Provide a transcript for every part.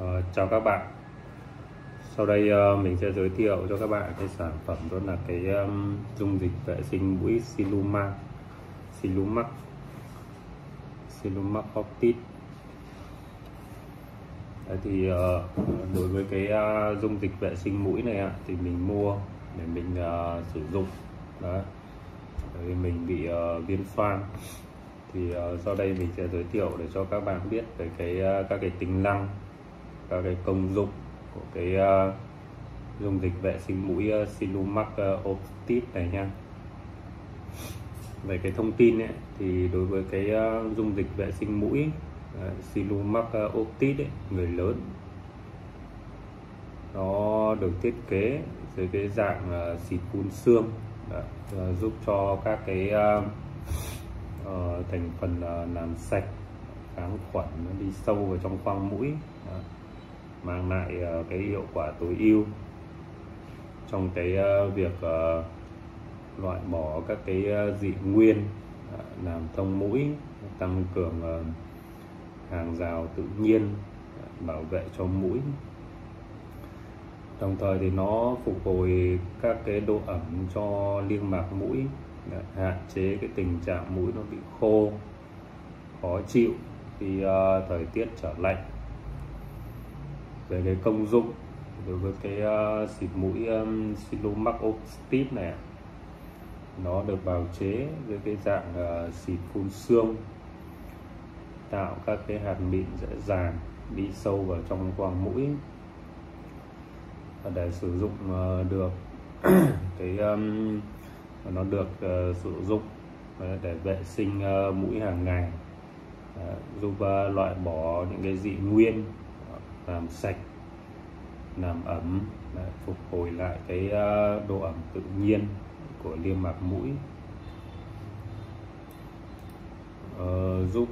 Chào các bạn. Sau đây mình sẽ giới thiệu cho các bạn cái sản phẩm, đó là cái dung dịch vệ sinh mũi Silumax Optit. Đấy thì đối với cái dung dịch vệ sinh mũi này thì mình mua để mình sử dụng. Đấy, vì mình bị viêm xoang thì sau đây mình sẽ giới thiệu để cho các bạn biết về các cái tính năng, các cái công dụng của cái dung dịch vệ sinh mũi Silumax Optit này nha. Về cái thông tin ấy, thì đối với cái dung dịch vệ sinh mũi Silumax Optit ấy, người lớn, nó được thiết kế dưới cái dạng xịt phun sương. Đấy, giúp cho các cái thành phần làm sạch, kháng khuẩn, nó đi sâu vào trong khoang mũi. Đấy, mang lại cái hiệu quả tối ưu trong cái việc loại bỏ các cái dị nguyên làm thông mũi, tăng cường hàng rào tự nhiên, bảo vệ cho mũi. Đồng thời thì nó phục hồi các cái độ ẩm cho niêm mạc mũi, hạn chế cái tình trạng mũi nó bị khô, khó chịu khi thời tiết trở lạnh. Về cái công dụng đối với cái xịt mũi Silumax Optit này, nó được bào chế với cái dạng xịt phun sương, tạo các cái hạt mịn dễ dàng đi sâu vào trong khoang mũi. Và để sử dụng được cái nó được sử dụng để vệ sinh mũi hàng ngày, giúp loại bỏ những cái dị nguyên, làm sạch, làm ẩm, phục hồi lại cái độ ẩm tự nhiên của niêm mạc mũi, giúp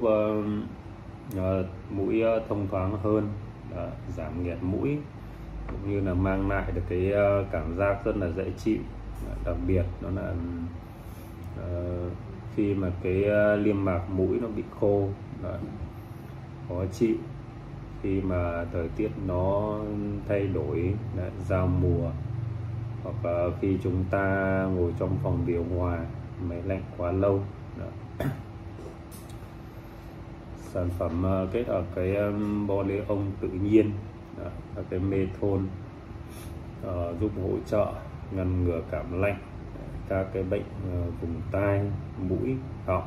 mũi thông thoáng hơn, giảm nghẹt mũi, cũng như là mang lại được cái cảm giác rất là dễ chịu. Đặc biệt đó là khi mà cái niêm mạc mũi nó bị khô, khó chịu khi mà thời tiết nó thay đổi, giao mùa, hoặc là khi chúng ta ngồi trong phòng điều hòa, máy lạnh quá lâu. Sản phẩm kết hợp cái polyol tự nhiên, các cái menthol, giúp hỗ trợ ngăn ngừa cảm lạnh, các cái bệnh vùng tai, mũi, họng.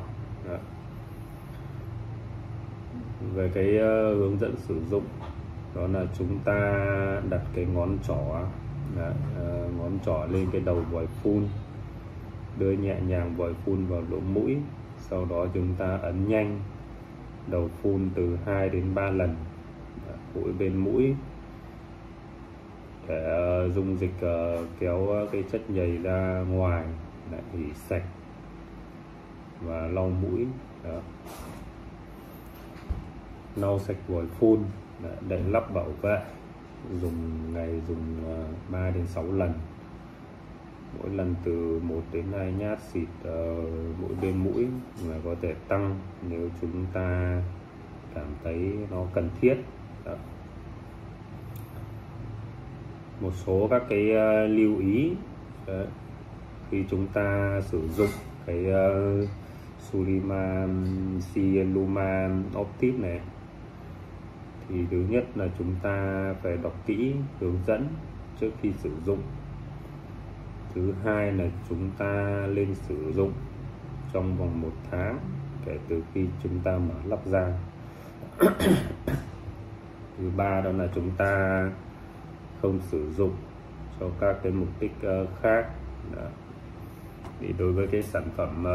Về cái hướng dẫn sử dụng, đó là chúng ta đặt cái ngón trỏ lên cái đầu vòi phun, đưa nhẹ nhàng vòi phun vào lỗ mũi, sau đó chúng ta ấn nhanh đầu phun từ 2 đến 3 lần mỗi bên mũi, để dung dịch kéo cái chất nhầy ra ngoài, thì sạch và lau mũi. Đó, lau sạch vòi phun, để lắp bảo vệ, dùng 3 đến 6 lần, mỗi lần từ 1 đến 2 nhát xịt mỗi bên mũi, mà có thể tăng nếu chúng ta cảm thấy nó cần thiết. Đó, một số các cái lưu ý khi chúng ta sử dụng cái Silumax Optit này, thì thứ nhất là chúng ta phải đọc kỹ hướng dẫn trước khi sử dụng. Thứ hai là chúng ta lên sử dụng trong vòng 1 tháng kể từ khi chúng ta mở lắp ra. Thứ ba đó là chúng ta không sử dụng cho các cái mục đích khác. Đó, thì đối với cái sản phẩm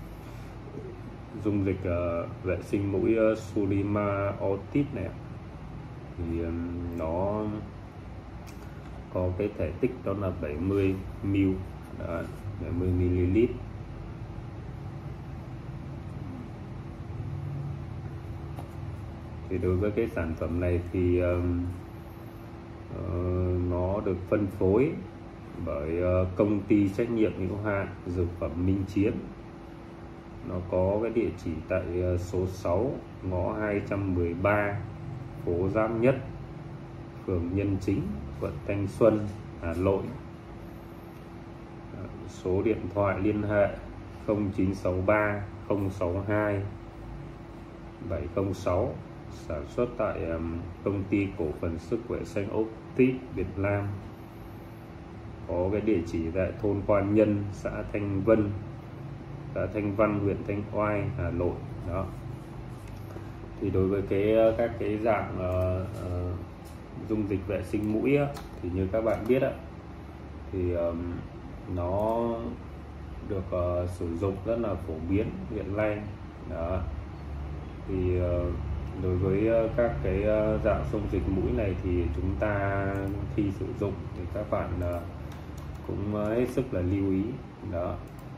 dung dịch vệ sinh mũi Silumax Optit này, thì nó có cái thể tích đó là 70 ml, 70 ml. Thì đối với cái sản phẩm này thì nó được phân phối bởi công ty trách nhiệm hữu hạn dược phẩm Minh Chiến. Nó có cái địa chỉ tại số 6 ngõ 213 phố Giáp Nhất, phường Nhân Chính, quận Thanh Xuân, Hà Nội. Số điện thoại liên hệ 0963 062 706, sản xuất tại công ty cổ phần sức khỏe xanh Optic Việt Nam, có cái địa chỉ tại thôn Quan Nhân, xã Thanh Văn, huyện Thanh Oai, Hà Nội. Đó. Thì đối với các cái dạng dung dịch vệ sinh mũi á, thì như các bạn biết á, thì nó được sử dụng rất là phổ biến hiện nay. Đó. Thì đối với các cái dạng dung dịch mũi này thì chúng ta khi sử dụng thì các bạn cũng hết sức là lưu ý. Đó.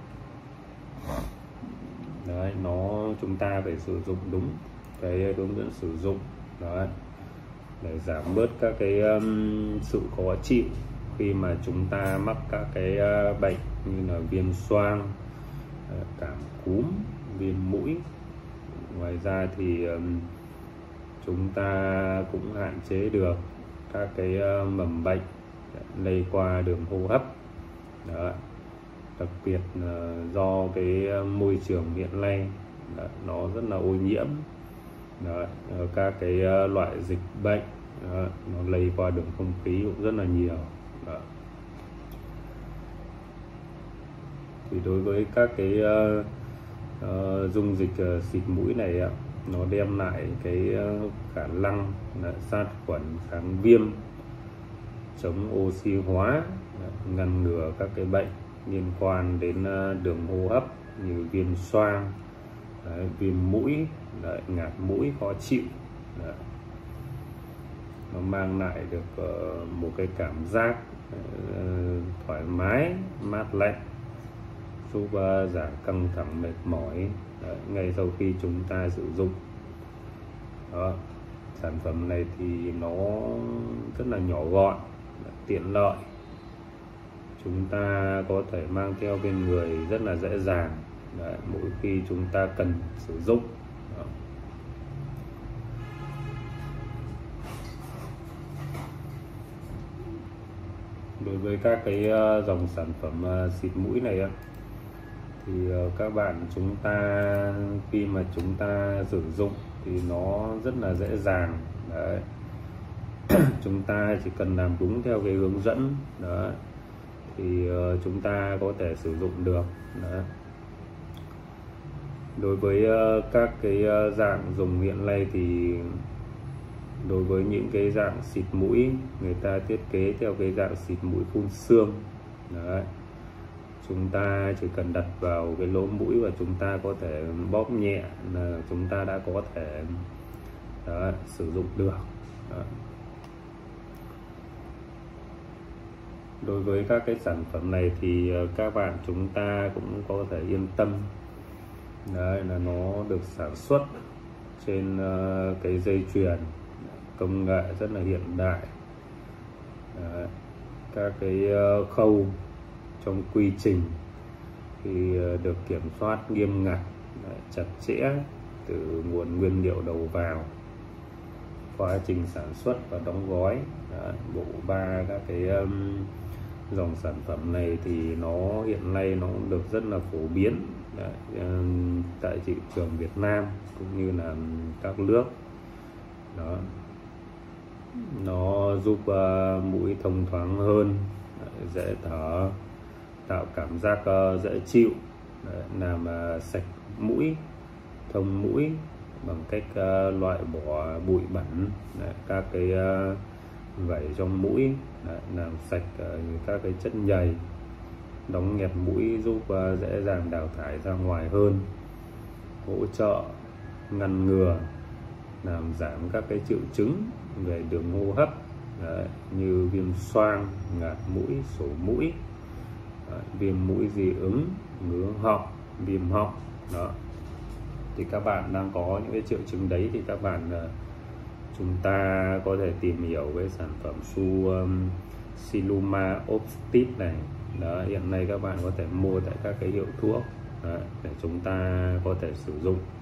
Đấy, chúng ta phải sử dụng đúng cái hướng dẫn sử dụng. Đó. Để giảm bớt các cái sự khó chịu khi mà chúng ta mắc các cái bệnh như là viêm xoang, cảm cúm, viêm mũi. Ngoài ra thì chúng ta cũng hạn chế được các cái mầm bệnh lây qua đường hô hấp. Đó. Đặc biệt là do cái môi trường hiện nay nó rất là ô nhiễm. Đó. Các cái loại dịch bệnh nó lây qua đường không khí cũng rất là nhiều. Đó. Thì đối với các cái dung dịch xịt mũi này nó đem lại cái khả năng sát khuẩn, kháng viêm, chống oxy hóa, ngăn ngừa các cái bệnh liên quan đến đường hô hấp như viêm xoang, viêm mũi, ngạt mũi, khó chịu. Đấy. Nó mang lại được một cái cảm giác thoải mái, mát lạnh, giúp giảm căng thẳng, mệt mỏi ngay sau khi chúng ta sử dụng. Đó. Sản phẩm này thì nó rất là nhỏ gọn, tiện lợi, chúng ta có thể mang theo bên người rất là dễ dàng. Đấy, mỗi khi chúng ta cần sử dụng. Đó. Đối với các cái dòng sản phẩm xịt mũi này thì các bạn chúng ta khi mà chúng ta sử dụng thì nó rất là dễ dàng. Đấy. Chúng ta chỉ cần làm đúng theo cái hướng dẫn đó thì chúng ta có thể sử dụng được. Đó. Đối với các cái dạng dùng hiện nay thì đối với những cái dạng xịt mũi, người ta thiết kế theo cái dạng xịt mũi phun sương. Đấy. Chúng ta chỉ cần đặt vào cái lỗ mũi và chúng ta có thể bóp nhẹ là chúng ta đã có thể sử dụng được. Đó. Đối với các cái sản phẩm này thì các bạn chúng ta cũng có thể yên tâm. Đấy, là nó được sản xuất trên cái dây chuyền công nghệ rất là hiện đại. Đấy. Các cái khâu trong quy trình thì được kiểm soát nghiêm ngặt, chặt chẽ từ nguồn nguyên liệu đầu vào, quá trình sản xuất và đóng gói. Bộ ba các cái dòng sản phẩm này thì nó hiện nay nó được rất là phổ biến tại thị trường Việt Nam cũng như là các nước. Đó. Nó giúp mũi thông thoáng hơn, dễ thở, tạo cảm giác dễ chịu, làm sạch mũi, thông mũi bằng cách loại bỏ bụi bẩn, các cái vẩy trong mũi, làm sạch các cái chất nhầy, đóng nghẹt mũi, giúp dễ dàng đào thải ra ngoài hơn, hỗ trợ ngăn ngừa, làm giảm các cái triệu chứng về đường hô hấp như viêm xoang, ngạt mũi, sổ mũi, viêm mũi dị ứng, ngứa họng, viêm họng. Đó. Thì các bạn đang có những cái triệu chứng đấy thì các bạn chúng ta có thể tìm hiểu cái sản phẩm Siluma Optic này. Đó, hiện nay các bạn có thể mua tại các cái hiệu thuốc để chúng ta có thể sử dụng.